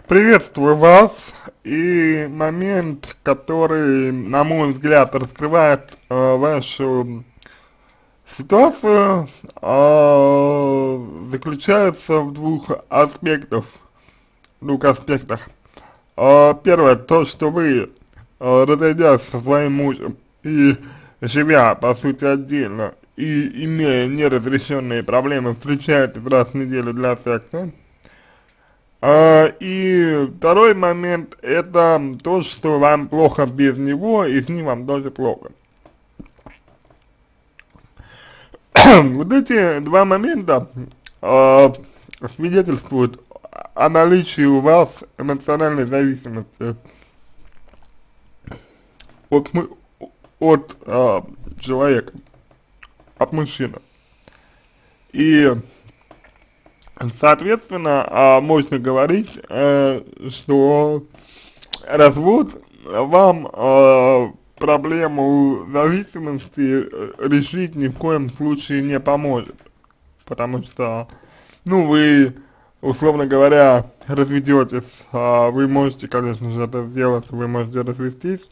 Приветствую вас. И момент, который, на мой взгляд, раскрывает вашу ситуацию, заключается в двух аспектах. Первое, то, что вы, разойдясь со своим мужем и живя, по сути, отдельно, и имея неразрешенные проблемы, встречаетесь раз в неделю для секса. И второй момент, это то, что вам плохо без него, и с ним вам тоже плохо. Вот эти два момента э, свидетельствуют о наличии у вас эмоциональной зависимости от, от человека, от мужчины. И, соответственно, можно говорить, что развод вам проблему зависимости решить ни в коем случае не поможет, потому что, ну, вы, условно говоря, разведетесь, вы можете, конечно же, это сделать, вы можете развестись,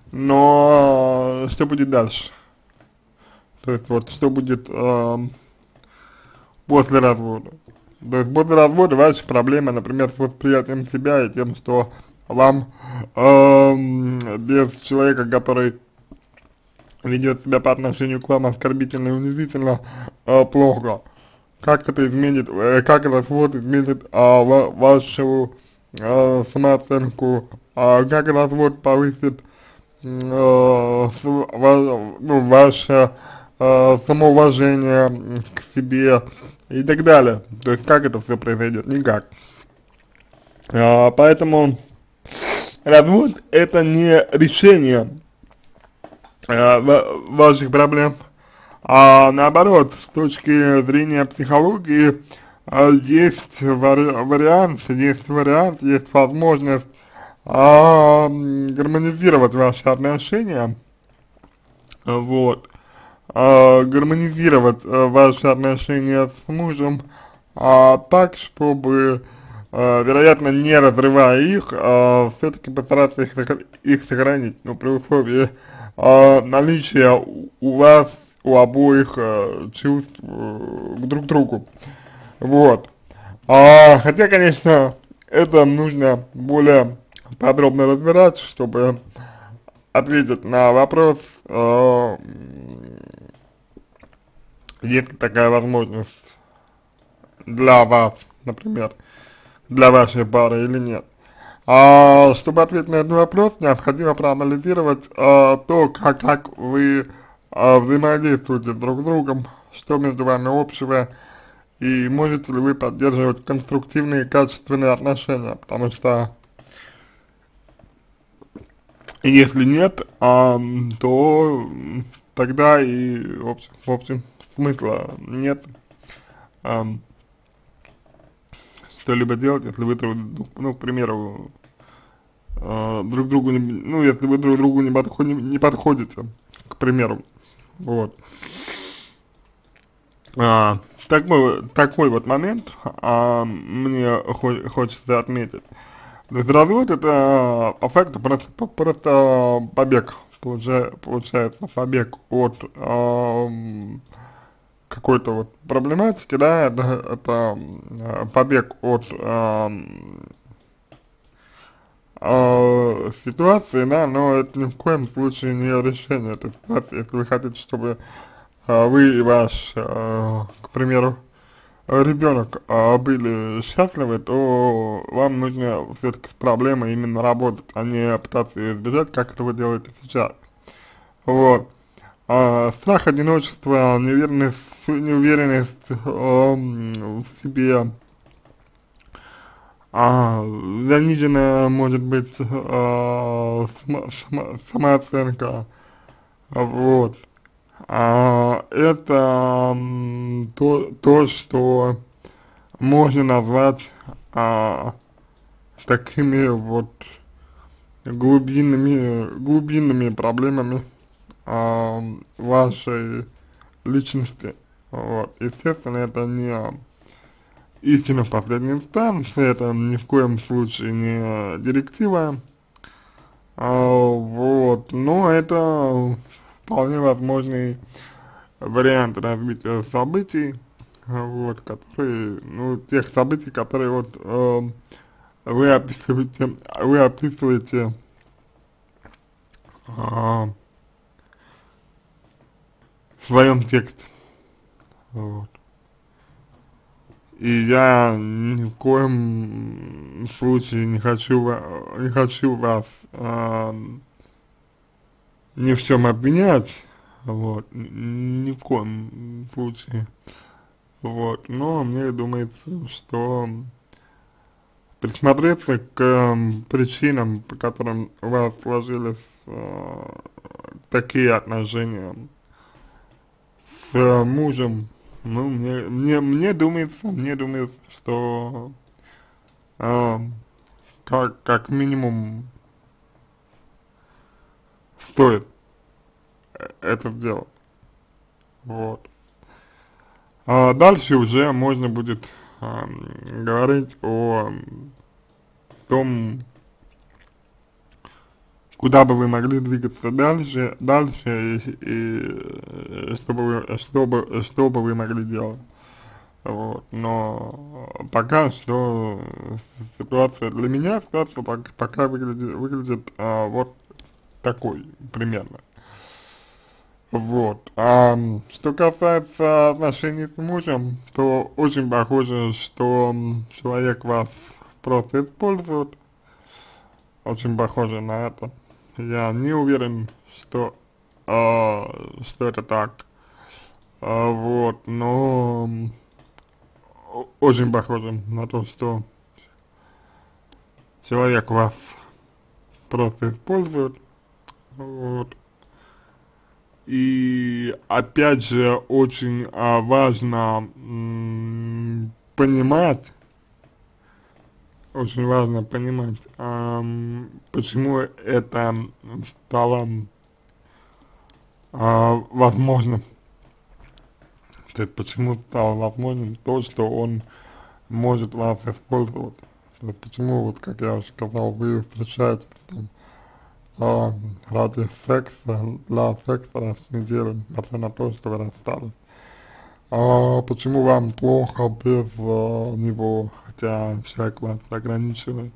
но что будет дальше? То есть вот что будет после развода? То есть после развода ваши проблемы, например, с восприятием себя и тем, что вам без человека, который ведет себя по отношению к вам оскорбительно и унизительно, плохо. Как это изменит, как развод изменит вашу самооценку, как развод повысит ну, ваше самоуважение к себе и так далее. То есть как это все произойдет? Никак. Поэтому развод это не решение ваших проблем, а наоборот, с точки зрения психологии, есть вариант, есть возможность гармонизировать ваши отношения, вот, гармонизировать ваши отношения с мужем, так, чтобы, вероятно, не разрывая их, все-таки постараться их сохранить, но при условии наличия у вас, у обоих чувств друг к другу, вот. Хотя, конечно, это нужно более подробно разбирать, чтобы ответить на вопрос, есть ли такая возможность для вас, например, для вашей пары или нет. Чтобы ответить на этот вопрос, необходимо проанализировать то, как вы взаимодействуете друг с другом, что между вами общего, и можете ли вы поддерживать конструктивные и качественные отношения, потому что если нет, то тогда и в общем смысла нет что-либо делать, если вы, ну, к примеру, друг другу, ну, если вы друг другу не подходите, к примеру, вот. Такой вот момент мне хочется отметить. То есть развод это по факту просто побег, получается побег от какой-то вот проблематики, да, это побег от ситуации, да, но это ни в коем случае не решение этой ситуации. Если вы хотите, чтобы вы и ваш, к примеру, ребенок были счастливы, то вам нужно все-таки с проблемой именно работать, а не пытаться ее избежать, как это вы делаете сейчас. Вот. Страх, одиночество, неуверенность в себе, заниженная, может быть, самооценка, вот. Это то, что можно назвать такими вот глубинными проблемами вашей личности. Вот. Естественно, это истина в последней инстанции, это ни в коем случае не директива, вот, но это вполне возможный вариант развития событий, вот, которые, ну, тех событий, которые вот вы описываете в своем тексте, вот. И я ни в коем случае не хочу вас ни в чем обвинять, вот, ни в коем случае, вот, но мне думается, что присмотреться к причинам, по которым у вас сложились такие отношения с мужем, ну, мне думается, что э, как минимум стоит это сделать, вот. А дальше уже можно будет говорить о том, куда бы вы могли двигаться дальше и что бы вы могли делать. Вот, но пока что ситуация для меня, ситуация пока выглядит вот такой примерно. Вот. Что касается отношений с мужем, то очень похоже, что человек вас просто использует. Очень похоже на это. Я не уверен, что это так. Вот, но очень похоже на то, что человек вас просто использует. Вот. И опять же очень важно понимать, почему это стало возможным. То есть почему стало возможным то, что он может вас использовать. То есть почему, вот как я уже сказал, вы встречаетесь там ради секса, для секса раз в неделю, несмотря на то, что вы расстались. Почему вам плохо без него, хотя человек вас ограничивает.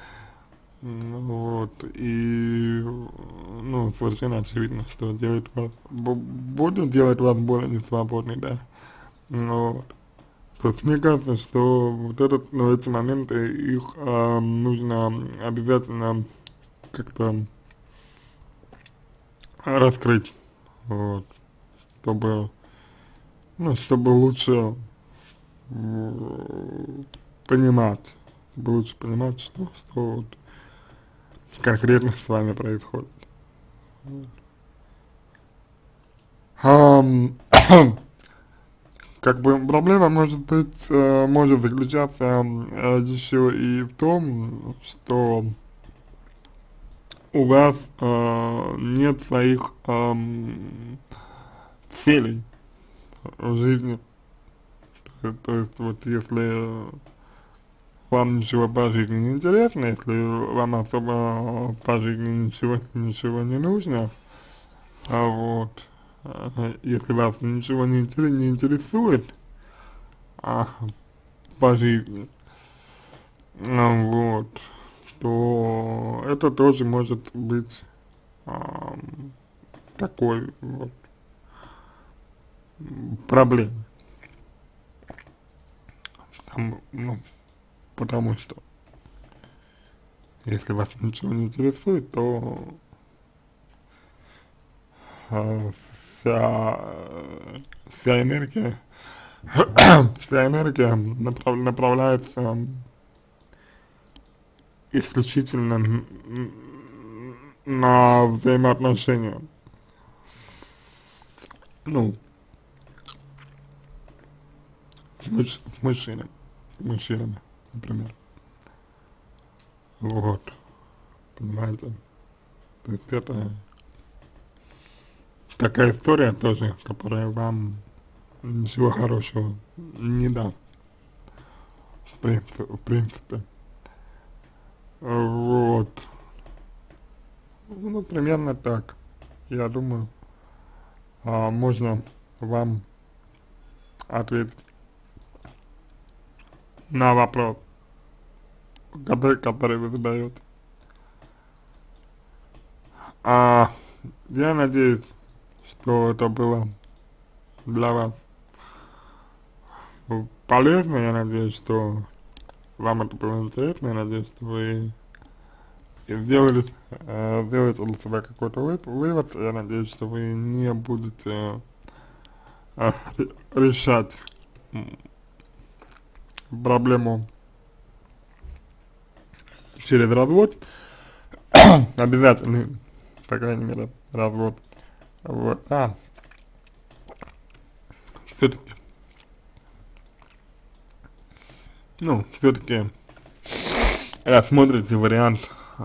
Вот, и, ну, совершенно очевидно, что будет делать вас более несвободной, да. Вот. То есть мне кажется, что вот эти моменты, их нужно обязательно как-то раскрыть, вот, чтобы, ну, чтобы лучше понимать, что вот конкретно с вами происходит. Ам, как бы проблема может заключаться еще и в том, что у вас нет своих целей в жизни. То есть вот если вам ничего по жизни не интересно, если вам особо по жизни ничего не нужно, вот, если вас ничего не интересует а, по жизни, вот, то это тоже может быть такой вот проблемой. Ну, потому что если вас ничего не интересует, то э, вся, вся энергия, вся энергия направляется исключительно на взаимоотношения, ну, с мужчинами, например. Вот, понимаете? То есть это такая история тоже, которая вам ничего хорошего не даст. в принципе. Вот. Ну, примерно так, я думаю, можно вам ответить на вопрос, который вы задаете. А, я надеюсь, что это было для вас полезно, я надеюсь, что вам это было интересно, я надеюсь, что вы сделали, сделаете для себя какой-то вывод, я надеюсь, что вы не будете решать проблему через развод, обязательный, по крайней мере, развод, вот, все-таки, ну, все-таки рассмотрите вариант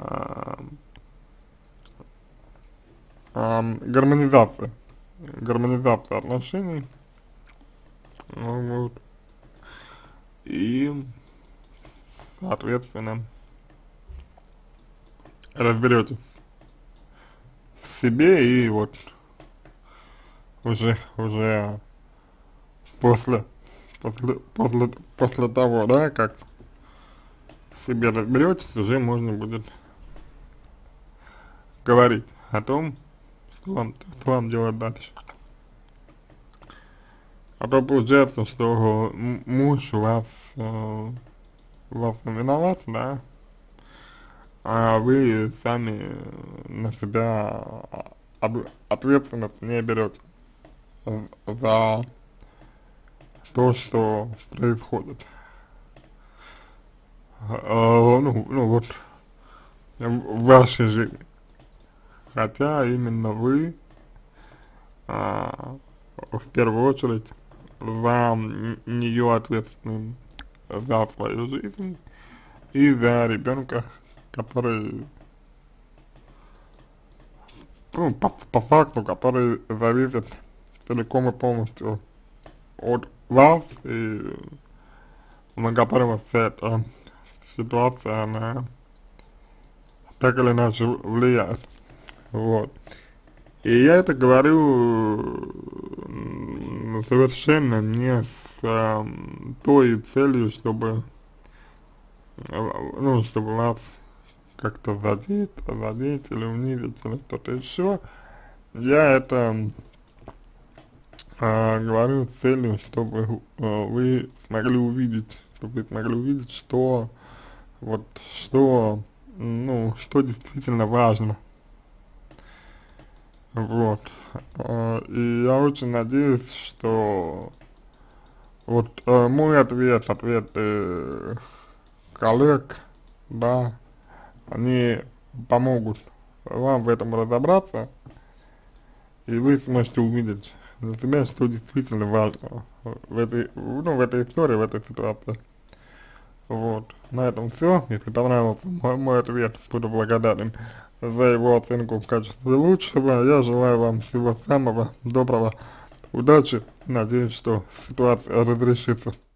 гармонизации отношений, вот, и, соответственно, разберетесь в себе и вот уже после, после того, да, как в себе разберетесь, уже можно будет говорить о том, что вам делать дальше. А то получается, что муж вас не виноват, да, а вы сами на себя ответственность не берете за то, что происходит. Ну вот в вашей жизни. Хотя именно вы в первую очередь за нее ответственны, за свою жизнь и за ребенка, который, ну, по факту, который зависит целиком и полностью от вас, и на которого вся эта ситуация, она так или иначе влияет, вот. И я это говорю совершенно не с той целью, чтобы, ну, чтобы вас как-то задеть или унизить, или что-то еще. Я это говорю с целью, чтобы вы смогли увидеть, что вот, что, ну, что действительно важно. Вот. И я очень надеюсь, что вот мой ответ коллег, да, они помогут вам в этом разобраться, и вы сможете увидеть для себя, что действительно важно в этой, ну, в этой истории, в этой ситуации. Вот. На этом все. Если понравился мой ответ, буду благодарен за его оценку в качестве лучшего. Я желаю вам всего самого доброго, удачи. Надеюсь, что ситуация разрешится.